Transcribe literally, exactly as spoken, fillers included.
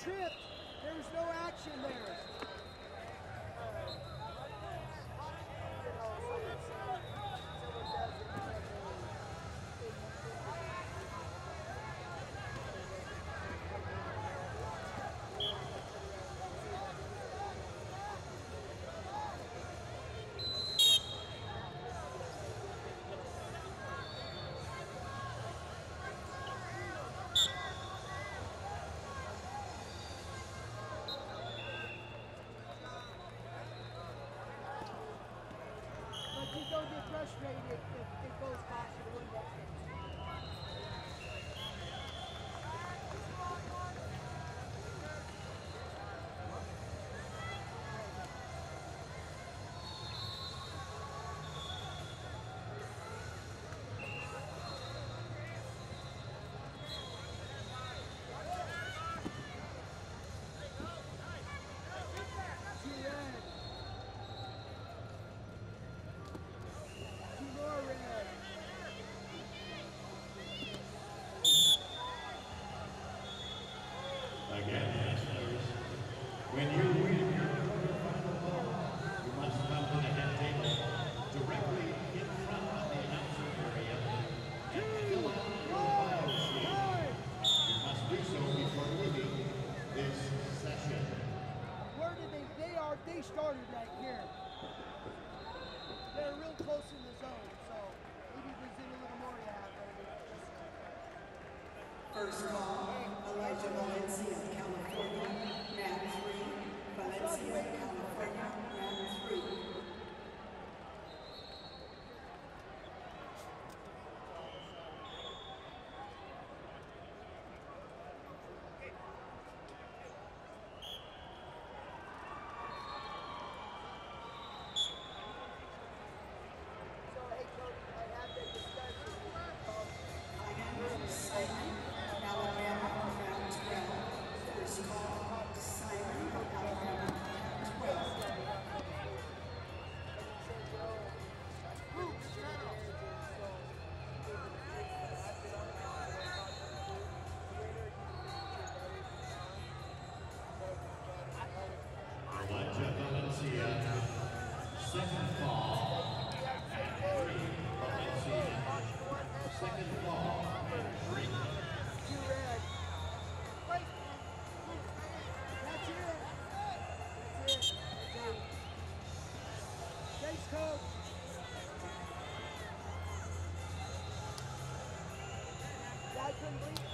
tripped. There was no action there. But you don't get frustrated if it goes past your window. Again, listeners, when you win your quarterfinal ball, you must come to the head table directly in front of the announcer area and fill out your bio sheet. You must do so before leaving this session. Where did they, they are, they started right here. They're real close in the zone, so maybe there's in a little more to have. First call, Elijah Valencia, California, man three. Valencia, California, man three. Elijah Valencia, second ball, and three. Valencia, second ball, and three. Two red. Wait. That's it. That's it. That's it. Thanks, Coach. I couldn't believe it.